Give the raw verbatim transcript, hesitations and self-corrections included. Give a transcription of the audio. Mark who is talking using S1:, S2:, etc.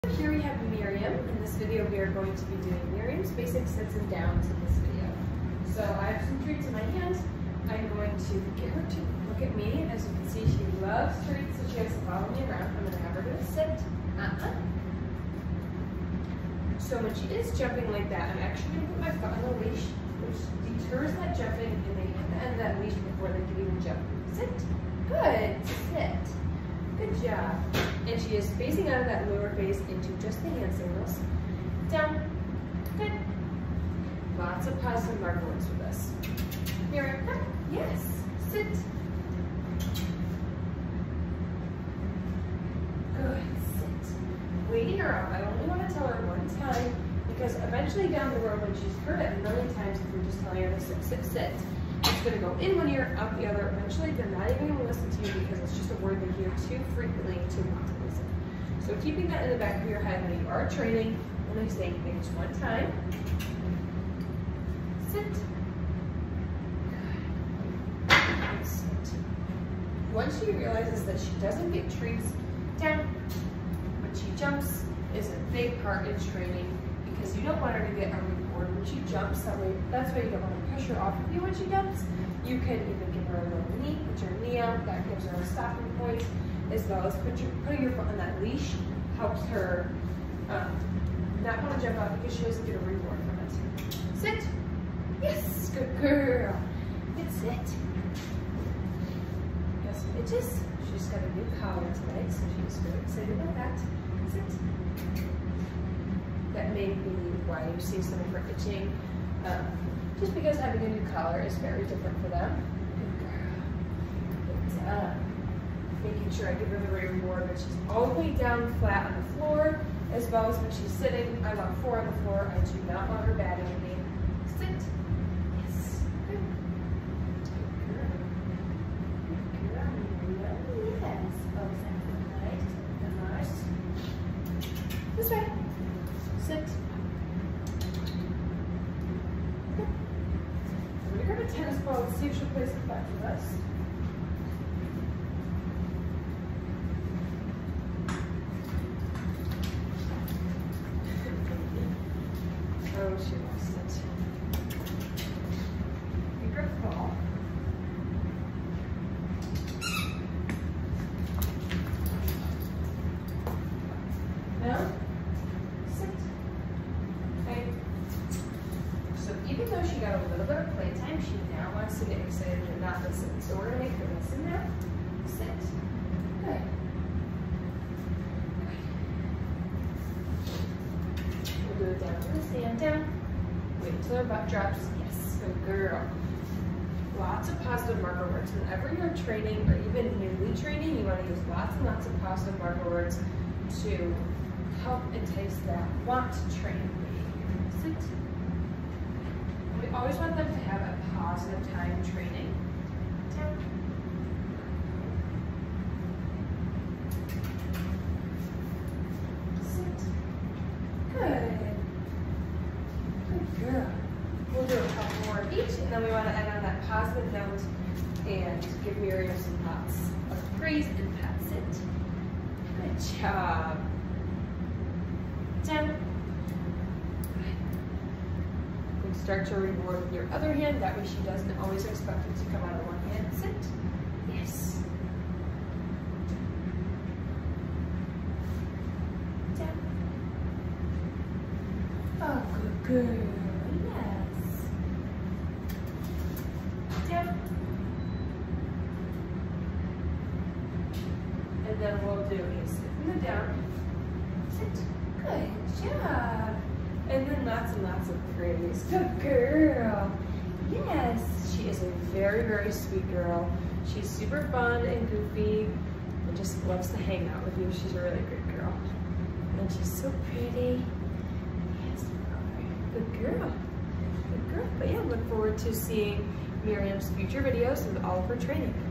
S1: Here we have Miriam. In this video, we are going to be doing Miriam's basic sits and downs in this video. So I have some treats in my hand. I'm going to get her to look at me. As you can see, she loves treats, so she has to follow me around. I'm going to have her do a sit. Uh-uh. So when she is jumping like that, I'm actually going to put my foot on the leash, which deters that jumping, and they hit the end of that leash before they can even jump. Sit. Good. Sit. Good job. And she is facing out of that lower face into just the hand signals. Down. Good. Lots of positive marker words for this. Miriam, come. Yes. Sit. Good. Sit. Waiting her out. I only want to tell her one time because eventually down the road, when she's heard it a million times, if we're just telling her to sit, sit, sit, it's going to go in one ear, out the other. Eventually, they're not even going to listen to you because it's just a word they hear too frequently to want to listen. So keeping that in the back of your head when you are training, when I say things one time, sit, good, sit. Once she realizes that she doesn't get treats, down. When she jumps is a big part in training because you don't want her to get a reward when she jumps. That way, that's why you don't want to pressure off of you when she jumps. You can even give her a little knee, put your knee out, that gives her a stopping point, as well as put your, putting your foot on that leash helps her um, not want to jump out because she doesn't get a reward from it. Sit. Yes, good girl. Good sit. Yes, bitches. She's got a new collar tonight, so she's very excited about that. Sit. That may be why you see some of her itching. Um, just because having a new collar is very different for them. Good girl. But, uh, making sure I give her the right reward when she's all the way down flat on the floor, as well as when she's sitting. I want four on the floor. I do not want her batting at me. Sit. Yes. Good. Good girl. Good girl. Yes. Oh, exactly. Nice. Nice. This way. Sit. Good. I'm going to grab a tennis ball and see if she'll play some fetch with us. Oh, she lost it. You grab the ball. Now, sit. Okay. So even though she got a little bit of playtime, she now wants to get excited and not listen. So we're going to make her listen now. Sit. Good. We'll go down to the stand down. Wait until her butt drops. Yes, good girl. Lots of positive marker words. Whenever you're training or even newly training, you want to use lots and lots of positive marker words to help entice that want to train behavior. Sit. We always want them to have a positive time training. Down. Sit. Good. Good girl. We'll do a couple more of each, and then we want to end on that positive note and give Miriam some lots of praise and pats. Sit. Good job. Down. And start to reward with your other hand. That way she doesn't always expect it to come out of one hand. Sit. Yes. Down. Oh, good girl. Yes. Down. And then we'll do a sit in the down. Sit. Good job. And then lots and lots of praise. Good girl. Yes. She is a very, very sweet girl. She's super fun and goofy and just loves to hang out with you. She's a really good girl. And she's so pretty. Yes. Good girl. Good girl. But yeah, look forward to seeing Miriam's future videos of all of her training.